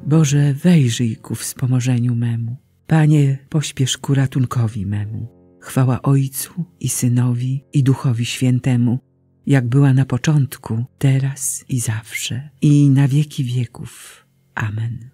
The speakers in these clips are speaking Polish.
Boże, wejrzyj ku wspomożeniu memu. Panie, pośpiesz ku ratunkowi memu. Chwała Ojcu i Synowi i Duchowi Świętemu, jak była na początku, teraz i zawsze, i na wieki wieków. Amen.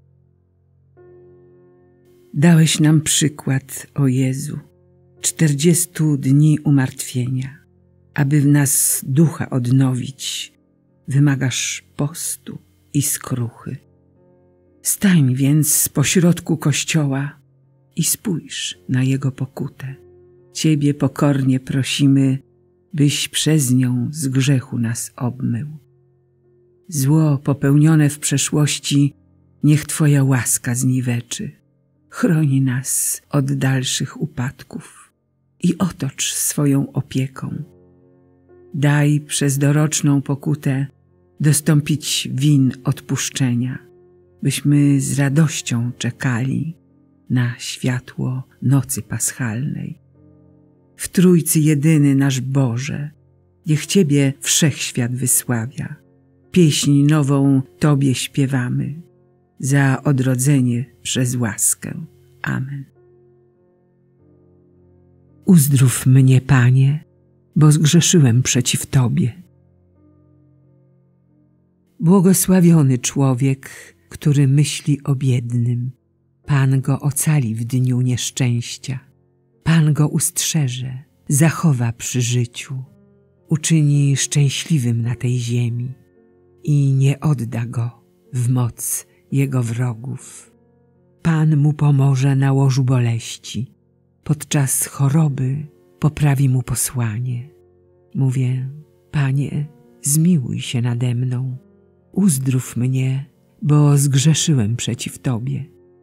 Dałeś nam przykład, o Jezu, 40 dni umartwienia. Aby w nas ducha odnowić, wymagasz postu i skruchy. Stań więc pośrodku Kościoła i spójrz na Jego pokutę. Ciebie pokornie prosimy, byś przez nią z grzechu nas obmył. Zło popełnione w przeszłości niech Twoja łaska zniweczy. Chroni nas od dalszych upadków i otocz swoją opieką. Daj przez doroczną pokutę dostąpić win odpuszczenia, byśmy z radością czekali na światło nocy paschalnej. W Trójcy jedyny nasz Boże, niech Ciebie wszechświat wysławia. Pieśń nową Tobie śpiewamy, za odrodzenie przez łaskę. Amen. Uzdrów mnie, Panie, bo zgrzeszyłem przeciw Tobie. Błogosławiony człowiek, który myśli o biednym. Pan go ocali w dniu nieszczęścia. Pan go ustrzeże, zachowa przy życiu, uczyni szczęśliwym na tej ziemi i nie odda go w moc jego wrogów. Pan mu pomoże na łożu boleści. Podczas choroby poprawi mu posłanie. Mówię, Panie, zmiłuj się nade mną. Uzdrów mnie, bo zgrzeszyłem przeciw Tobie.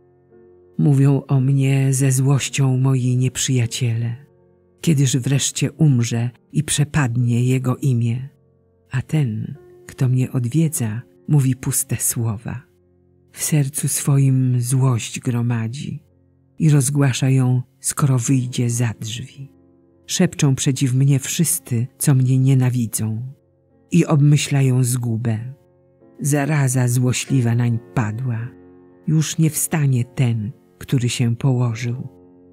Mówią o mnie ze złością moi nieprzyjaciele. Kiedyż wreszcie umrze i przepadnie Jego imię. A ten, kto mnie odwiedza, mówi puste słowa. W sercu swoim złość gromadzi i rozgłasza ją, skoro wyjdzie za drzwi. Szepczą przeciw mnie wszyscy, co mnie nienawidzą i obmyślają zgubę. Zaraza złośliwa nań padła. Już nie wstanie ten, który się położył.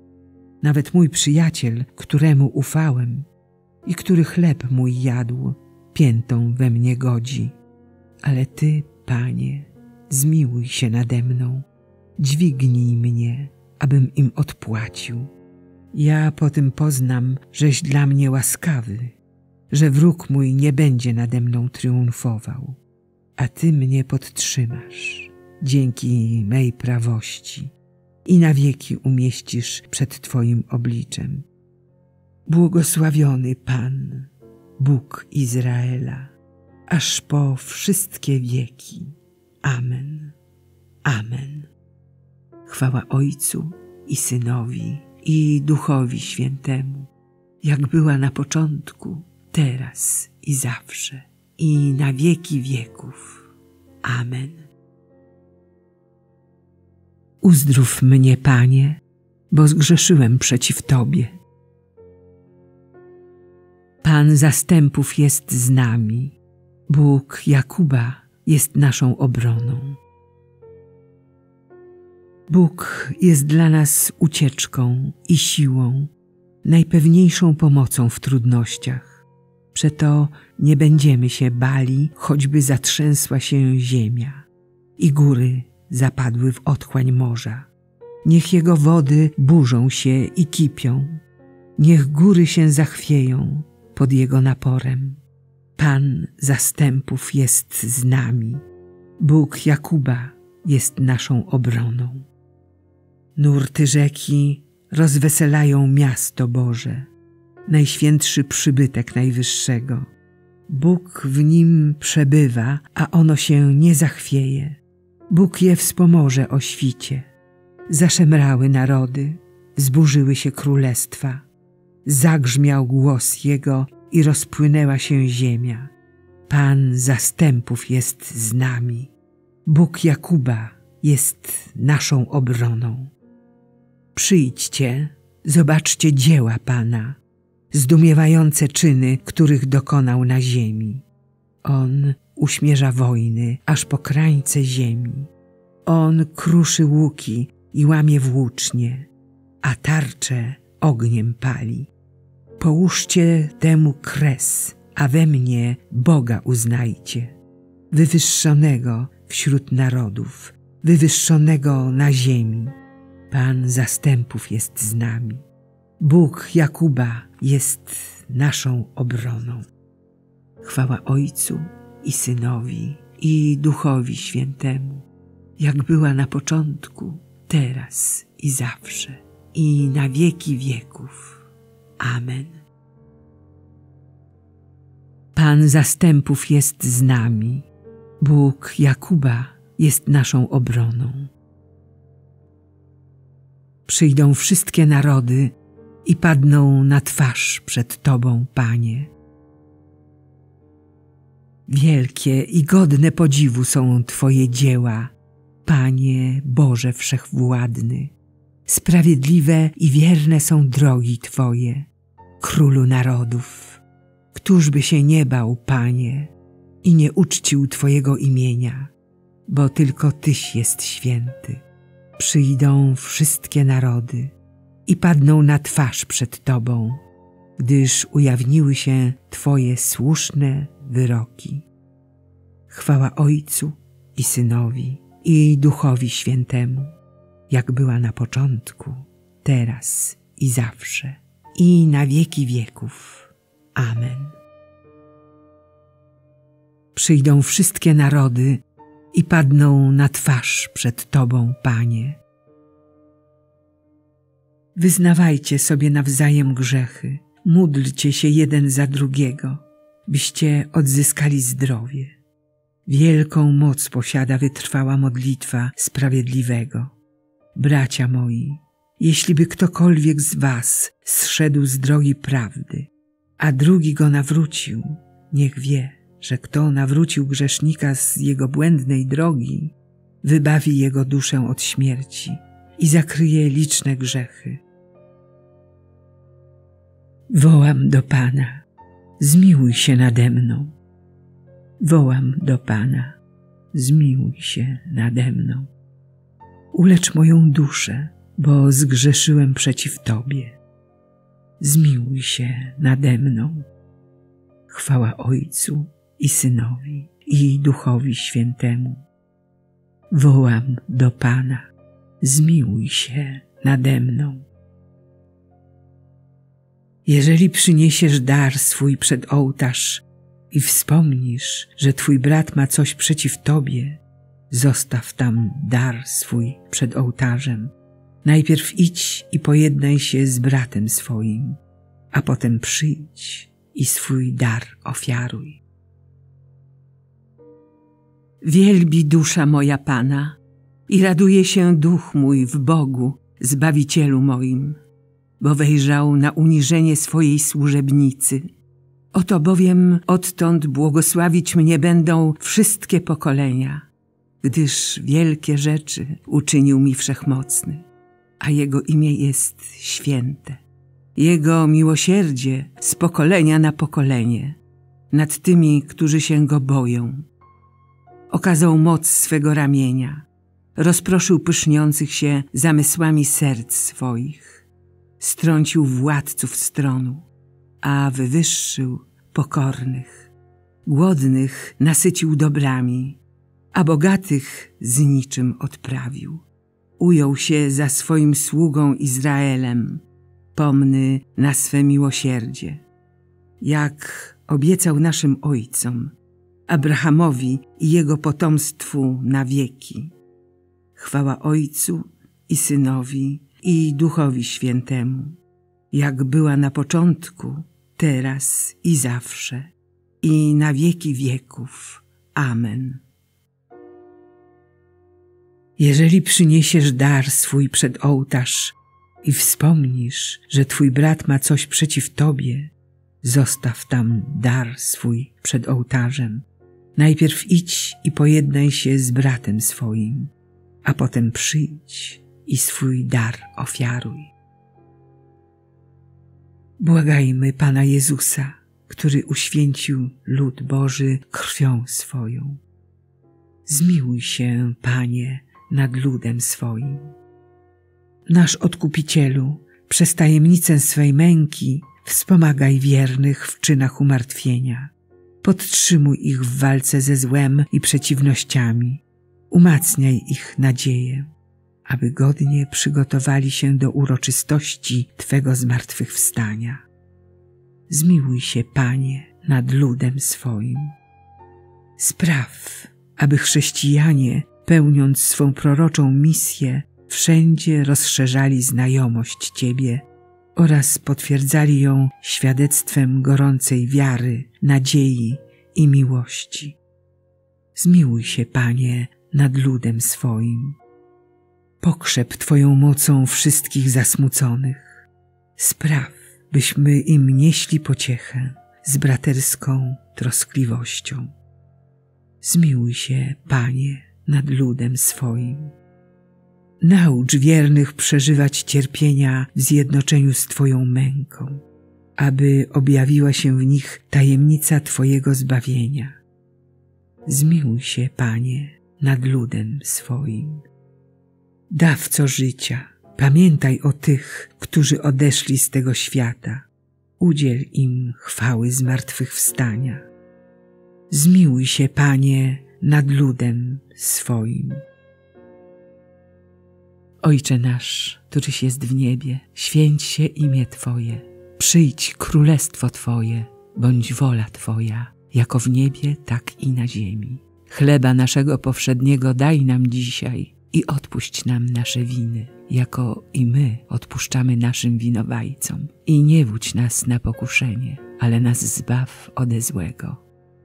Nawet mój przyjaciel, któremu ufałem i który chleb mój jadł, piętą we mnie godzi. Ale Ty, Panie, zmiłuj się nade mną. Dźwignij mnie, abym im odpłacił. Ja po tym poznam, żeś dla mnie łaskawy, że wróg mój nie będzie nade mną triumfował, a Ty mnie podtrzymasz dzięki mej prawości i na wieki umieścisz przed Twoim obliczem. Błogosławiony Pan, Bóg Izraela, aż po wszystkie wieki. Amen. Amen. Chwała Ojcu i Synowi i Duchowi Świętemu, jak była na początku, teraz i zawsze, i na wieki wieków. Amen. Uzdrów mnie, Panie, bo zgrzeszyłem przeciw Tobie. Pan zastępów jest z nami. Bóg Jakuba jest naszą obroną. Bóg jest dla nas ucieczką i siłą, najpewniejszą pomocą w trudnościach. Przeto nie będziemy się bali, choćby zatrzęsła się ziemia i góry zapadły w otchłań morza. Niech Jego wody burzą się i kipią. Niech góry się zachwieją pod Jego naporem. Pan zastępów jest z nami. Bóg Jakuba jest naszą obroną. Nurty rzeki rozweselają miasto Boże, najświętszy przybytek Najwyższego. Bóg w nim przebywa, a ono się nie zachwieje. Bóg je wspomoże o świcie. Zaszemrały narody, zburzyły się królestwa. Zagrzmiał głos Jego i rozpłynęła się ziemia. Pan zastępów jest z nami. Bóg Jakuba jest naszą obroną. Przyjdźcie, zobaczcie dzieła Pana, zdumiewające czyny, których dokonał na ziemi. On uśmierza wojny aż po krańce ziemi. On kruszy łuki i łamie włócznie, a tarczę ogniem pali. Połóżcie temu kres, a we mnie Boga uznajcie, wywyższonego wśród narodów, wywyższonego na ziemi. Pan zastępów jest z nami. Bóg Jakuba jest naszą obroną. Chwała Ojcu i Synowi, i Duchowi Świętemu, jak była na początku, teraz i zawsze, i na wieki wieków. Amen. Pan zastępów jest z nami. Bóg Jakuba jest naszą obroną. Przyjdą wszystkie narody i padną na twarz przed Tobą, Panie. Wielkie i godne podziwu są Twoje dzieła, Panie Boże Wszechwładny. Sprawiedliwe i wierne są drogi Twoje, Królu narodów. Któż by się nie bał, Panie, i nie uczcił Twojego imienia, bo tylko Tyś jest święty. Przyjdą wszystkie narody i padną na twarz przed Tobą, gdyż ujawniły się Twoje słuszne wyroki. Chwała Ojcu i Synowi, i Duchowi Świętemu, jak była na początku, teraz i zawsze, i na wieki wieków. Amen. Przyjdą wszystkie narody i padną na twarz przed Tobą, Panie. Wyznawajcie sobie nawzajem grzechy, módlcie się jeden za drugiego, byście odzyskali zdrowie. Wielką moc posiada wytrwała modlitwa sprawiedliwego. Bracia moi, jeśli by ktokolwiek z was zszedł z drogi prawdy, a drugi go nawrócił, niech wie, że kto nawrócił grzesznika z jego błędnej drogi, wybawi jego duszę od śmierci i zakryje liczne grzechy. Wołam do Pana, zmiłuj się nade mną. Wołam do Pana, zmiłuj się nade mną. Ulecz moją duszę, bo zgrzeszyłem przeciw Tobie. Zmiłuj się nade mną. Chwała Ojcu i Synowi, i Duchowi Świętemu. Wołam do Pana, zmiłuj się nade mną. Jeżeli przyniesiesz dar swój przed ołtarz i wspomnisz, że twój brat ma coś przeciw tobie, zostaw tam dar swój przed ołtarzem. Najpierw idź i pojednaj się z bratem swoim, a potem przyjdź i swój dar ofiaruj. Wielbi dusza moja Pana i raduje się duch mój w Bogu, Zbawicielu moim, bo wejrzał na uniżenie swojej służebnicy. Oto bowiem odtąd błogosławić mnie będą wszystkie pokolenia, gdyż wielkie rzeczy uczynił mi Wszechmocny, a Jego imię jest święte. Jego miłosierdzie z pokolenia na pokolenie nad tymi, którzy się Go boją. Okazał moc swego ramienia, rozproszył pyszniących się zamysłami serc swoich, strącił władców stronu, a wywyższył pokornych. Głodnych nasycił dobrami, a bogatych z niczym odprawił. Ujął się za swoim sługą Izraelem, pomny na swe miłosierdzie, jak obiecał naszym ojcom, Abrahamowi i jego potomstwu na wieki. Chwała Ojcu i Synowi, i Duchowi Świętemu, jak była na początku, teraz i zawsze, i na wieki wieków. Amen. Jeżeli przyniesiesz dar swój przed ołtarz i wspomnisz, że twój brat ma coś przeciw tobie, zostaw tam dar swój przed ołtarzem. Najpierw idź i pojednaj się z bratem swoim, a potem przyjdź i swój dar ofiaruj. Błagajmy Pana Jezusa, który uświęcił lud Boży krwią swoją. Zmiłuj się, Panie, nad ludem swoim. Nasz Odkupicielu, przez tajemnicę swej męki wspomagaj wiernych w czynach umartwienia. Podtrzymuj ich w walce ze złem i przeciwnościami. Umacniaj ich nadzieję, aby godnie przygotowali się do uroczystości Twego zmartwychwstania. Zmiłuj się, Panie, nad ludem swoim. Spraw, aby chrześcijanie, pełniąc swą proroczą misję, wszędzie rozszerzali znajomość Ciebie oraz potwierdzali ją świadectwem gorącej wiary, nadziei i miłości. Zmiłuj się, Panie, nad ludem swoim. Pokrzep Twoją mocą wszystkich zasmuconych. Spraw, byśmy im nieśli pociechę z braterską troskliwością. Zmiłuj się, Panie, nad ludem swoim. Naucz wiernych przeżywać cierpienia w zjednoczeniu z Twoją męką, aby objawiła się w nich tajemnica Twojego zbawienia. Zmiłuj się, Panie, nad ludem swoim. Dawco życia, pamiętaj o tych, którzy odeszli z tego świata. Udziel im chwały zmartwychwstania. Zmiłuj się, Panie, nad ludem swoim. Ojcze nasz, któryś jest w niebie, święć się imię Twoje. Przyjdź królestwo Twoje, bądź wola Twoja, jako w niebie, tak i na ziemi. Chleba naszego powszedniego daj nam dzisiaj i odpuść nam nasze winy, jako i my odpuszczamy naszym winowajcom. I nie wódź nas na pokuszenie, ale nas zbaw ode złego.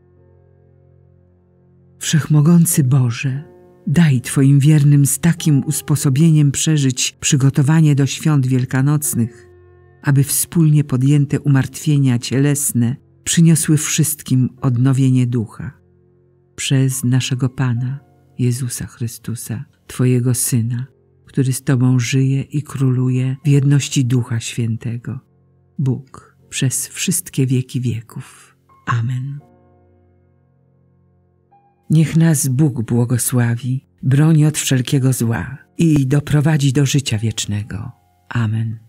Wszechmogący Boże, daj Twoim wiernym z takim usposobieniem przeżyć przygotowanie do świąt wielkanocnych, aby wspólnie podjęte umartwienia cielesne przyniosły wszystkim odnowienie ducha. Przez naszego Pana, Jezusa Chrystusa, Twojego Syna, który z Tobą żyje i króluje w jedności Ducha Świętego, Bóg przez wszystkie wieki wieków. Amen. Niech nas Bóg błogosławi, broni od wszelkiego zła i doprowadzi do życia wiecznego. Amen.